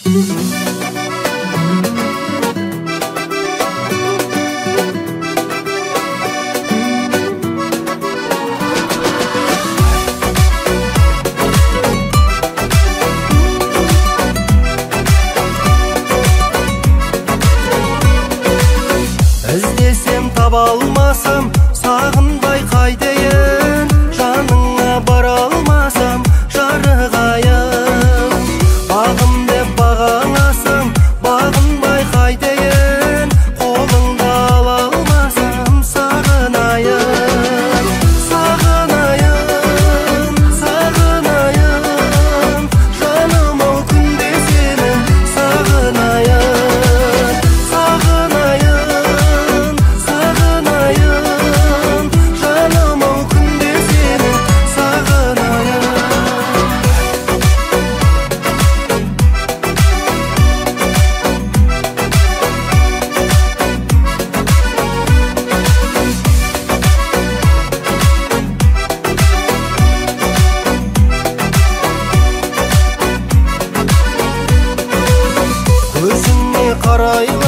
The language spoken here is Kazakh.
Іздесем таба алмасам, сағынбай қайтайын, жаныңа бара алмасам, жарығайын. Бағым деп бағаласам, бағынбай қайтайын, қолыңда ала алмасам, сағынайын. Сағынайын, сағынайын, жаным ау күнде сені сағынайын. Сағынайын, сағынайын, жаным ау күнде сені сағынайын. Көзіңе қарай